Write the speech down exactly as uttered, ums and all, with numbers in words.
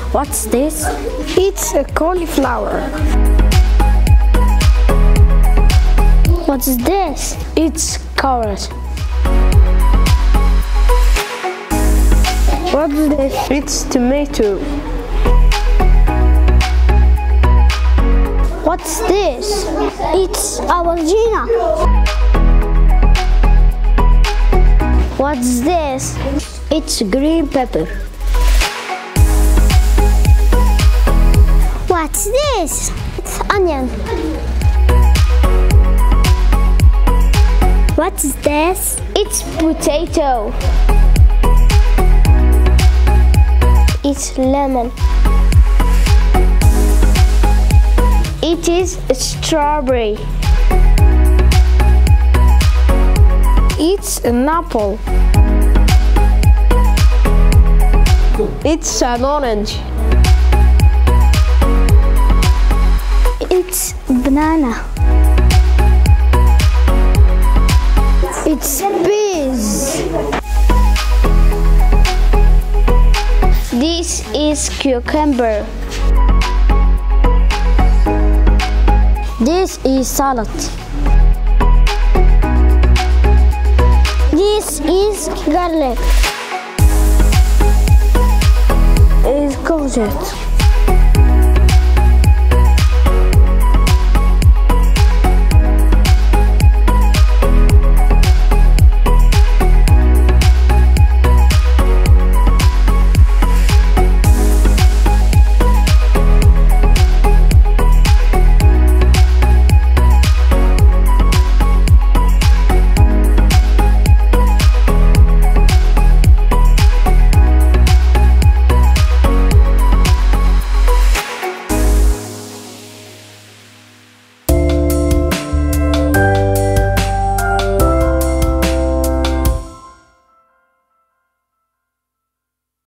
What's this? It's a cauliflower. What's this? It's carrot. What's this? It's tomato. What's this? It's aubergine. What's this? It's green pepper. What's this? It's onion. What's this? It's potato. It's lemon. It is strawberry. It's an apple. It's an orange. It's banana. It's peas. This is cucumber. This is salad. This is garlic. It's courgette.